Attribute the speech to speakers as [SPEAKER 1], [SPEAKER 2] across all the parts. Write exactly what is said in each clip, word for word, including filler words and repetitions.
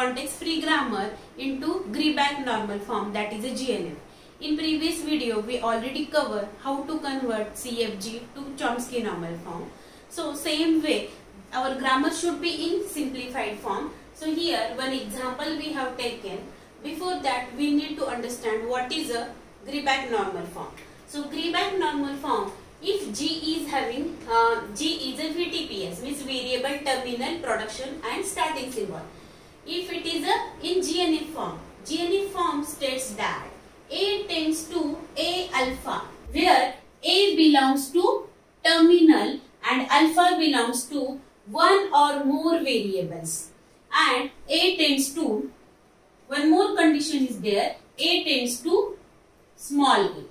[SPEAKER 1] context-free grammar into Greeback normal form, that is a G N F. In previous video, we already covered how to convert C F G to Chomsky normal form. So same way, our grammar should be in simplified form. So here one example we have taken. Before that, we need to understand what is a Greeback normal form. So Greeback normal form, if G is having, uh, G is a V T P S, means variable terminal production and starting symbol. If it is a in G N F form, G N F form states that A tends to A alpha, where A belongs to terminal and alpha belongs to one or more variables, and A tends to, one more condition is there, A tends to small a.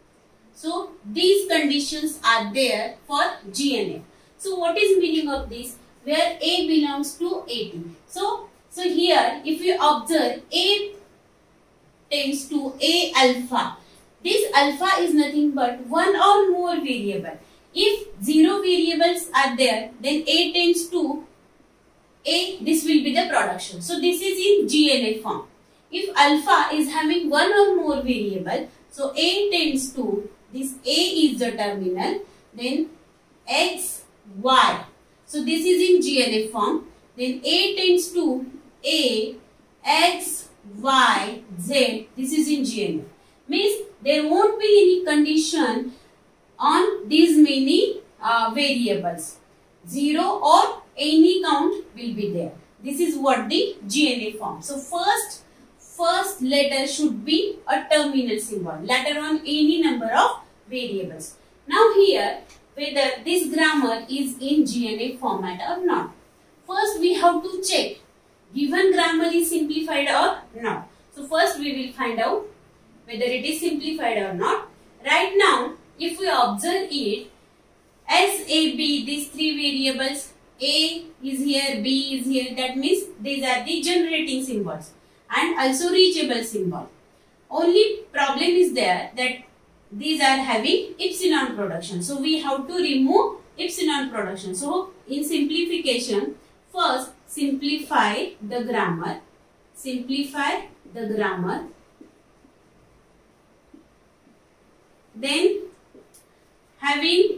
[SPEAKER 1] So these conditions are there for G N F. So what is meaning of this? Where A belongs to A T. So, so here if you observe, A tends to A alpha. This alpha is nothing but one or more variable. If zero variables are there, then A tends to A, this will be the production. So this is in G N F form. If alpha is having one or more variable, so A tends to, this A is the terminal, then X, Y. So this is in G N F form. Then A tends to A, X, Y, Z. This is in G N F. Means there won't be any condition on these many uh, variables. Zero or any count will be there. This is what the G N F form. So first, first letter should be a terminal symbol. Later on any number of variables. Now here, whether this grammar is in G N F format or not. First we have to check given grammar is simplified or not. So first we will find out whether it is simplified or not. Right now, if we observe it, S, A, B, these three variables, A is here, B is here, that means these are the generating symbols and also reachable symbol. Only problem is there that these are having epsilon production. So we have to remove epsilon production. So in simplification, first simplify the grammar. Simplify the grammar. Then having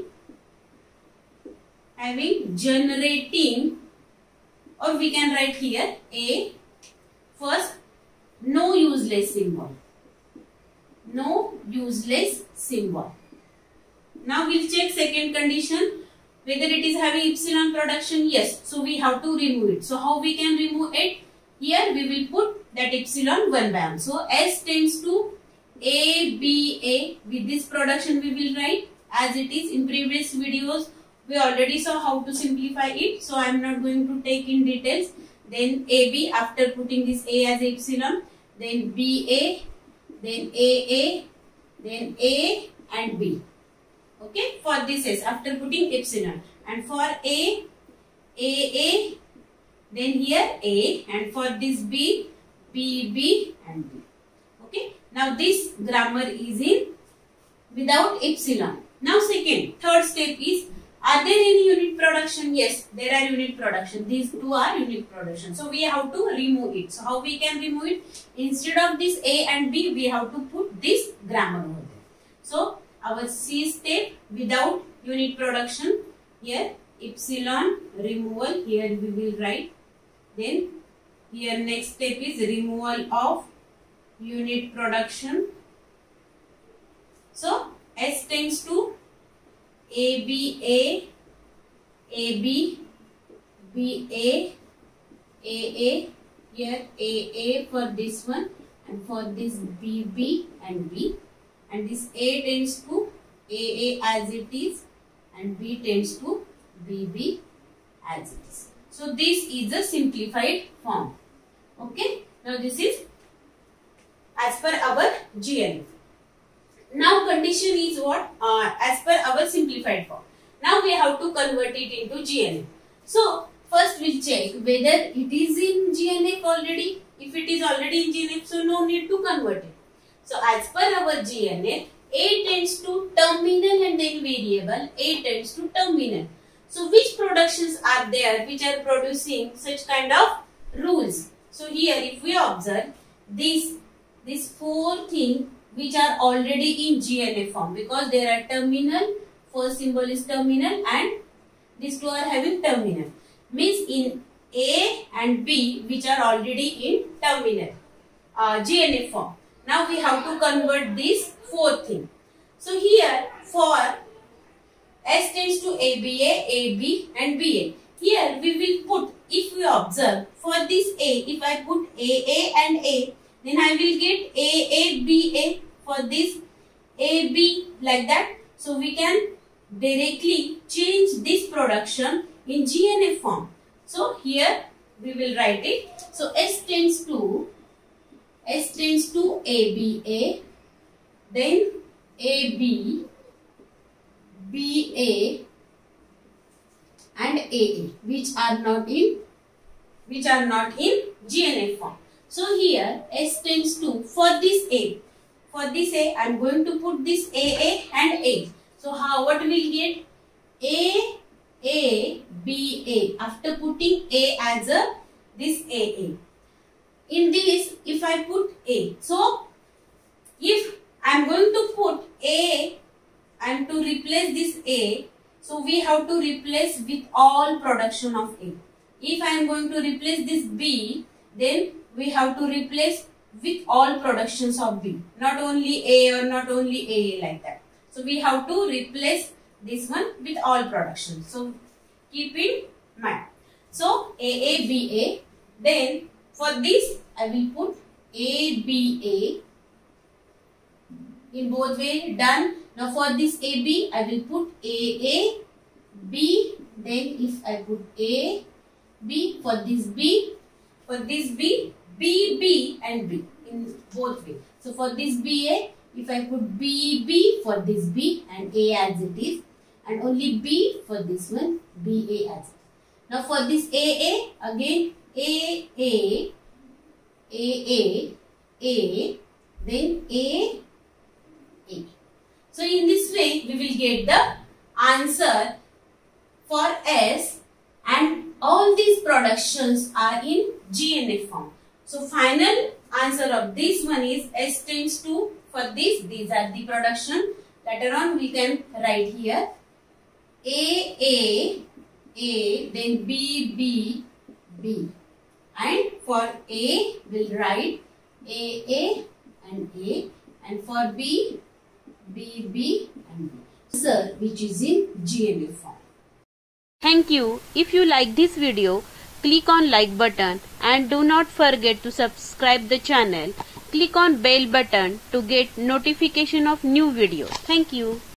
[SPEAKER 1] having generating, or we can write here A, first no useless symbol. No useless symbol. Now we'll check second condition, whether it is having epsilon production. Yes, so we have to remove it. So how we can remove it? Here we will put that epsilon one by one. So S tends to A, B, A. With this production we will write as it is. In previous videos we already saw how to simplify it. So I am not going to take in details. Then A, B, after putting this A as epsilon. Then B, A. Then A, A. Then A and B. Okay, for this S after putting epsilon, and for A, A, A, then here A, and for this B, B, B and B. Okay, now this grammar is in without epsilon. Now second, third step is, are there any unit production? Yes, there are unit production. These two are unit production. So we have to remove it. So how we can remove it? Instead of this A and B, we have to put this grammar over there. So our C step without unit production, here epsilon removal, here we will write. Then here next step is removal of unit production. So S tends to A, B, A, A, B, B, A, A, A, here A, A for this one, and for this B, B and B. And this A tends to A, A as it is, and B tends to B, B as it is. So this is the simplified form. Okay. Now this is as per our G N F. Now condition is what? Uh, as per our simplified form. Now we have to convert it into G N F. So first we'll check whether it is in G N F already. If it is already in G N F, so no need to convert it. So as per our G N F, A tends to terminal and then variable, A tends to terminal. So which productions are there which are producing such kind of rules? So here if we observe this, this four things which are already in G N F form, because there are terminal, first symbol is terminal and these two are having terminal. Means in A and B which are already in terminal uh, G N F form. Now we have to convert this fourth thing. So here for S tends to A B A, A B and B A. Here we will put, if we observe for this A, if I put A A and A, then I will get A A B A. For this A B like that. So we can directly change this production in G N F form. So here we will write it. So S tends to S tends to A B A, then A B, B A and A A, which are not in which are not in G N F form. So here S tends to, for this A, for this A, I am going to put this A A and A. So how, what will get? A A B A. After putting A as a this A A. In this, if I put A, so if I am going to put A and to replace this A, so we have to replace with all production of A. If I am going to replace this B, then we have to replace with all productions of B, not only A or not only A A like that. So we have to replace this one with all productions. So keep in mind. So A A B A. Then for this I will put A B A in both way. Done. Now for this A B I will put A A B. Then if I put A B, for this B, for this B, B B and B in both way. So for this B A, if I put B B for this B and A as it is, and only B for this one, B A as it is. Now for this A A, again A A, A A, A, then A A. So in this way we will get the answer for S, and all these productions are in G N F form. So final answer of this one is S tends to, for this, these are the production. Later on we can write here A A A, then B B B, and for A we'll write A A and A, and for B B B and B. Answer which is in G N F form.
[SPEAKER 2] Thank you. If you like this video, click on like button and do not forget to subscribe the channel. Click on bell button to get notification of new videos. Thank you.